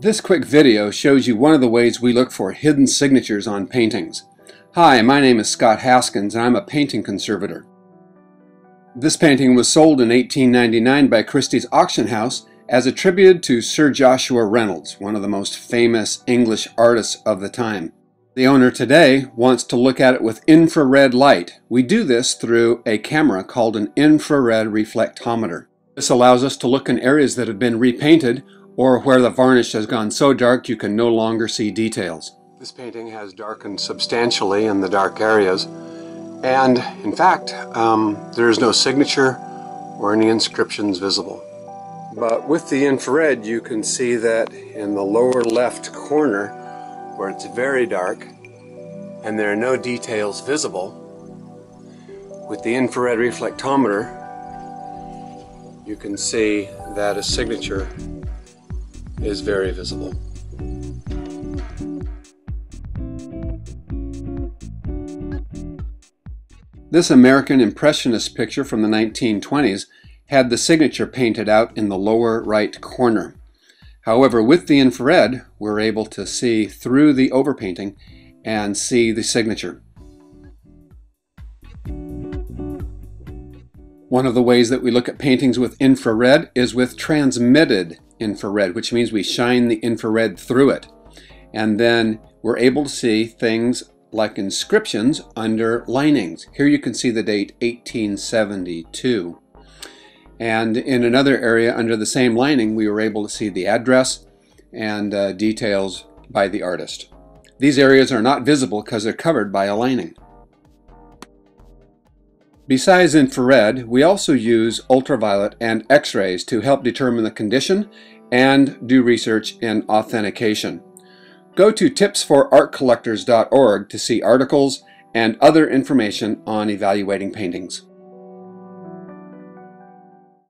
This quick video shows you one of the ways we look for hidden signatures on paintings. Hi, my name is Scott Haskins and I'm a painting conservator. This painting was sold in 1899 by Christie's auction house as attributed to Sir Joshua Reynolds, one of the most famous English artists of the time. The owner today wants to look at it with infrared light. We do this through a camera called an infrared reflectometer. This allows us to look in areas that have been repainted or where the varnish has gone so dark you can no longer see details. This painting has darkened substantially in the dark areas, and in fact there is no signature or any inscriptions visible. But with the infrared you can see that in the lower left corner where it's very dark and there are no details visible, with the infrared reflectometer you can see that a signature is very visible. This American Impressionist picture from the 1920s had the signature painted out in the lower right corner. However, with the infrared, we're able to see through the overpainting and see the signature. One of the ways that we look at paintings with infrared is with transmitted infrared, which means we shine the infrared through it. And then we're able to see things like inscriptions under linings. Here you can see the date 1872. And in another area under the same lining, we were able to see the address and details by the artist. These areas are not visible because they're covered by a lining. Besides infrared, we also use ultraviolet and X-rays to help determine the condition and do research in authentication. Go to tipsforartcollectors.org to see articles and other information on evaluating paintings.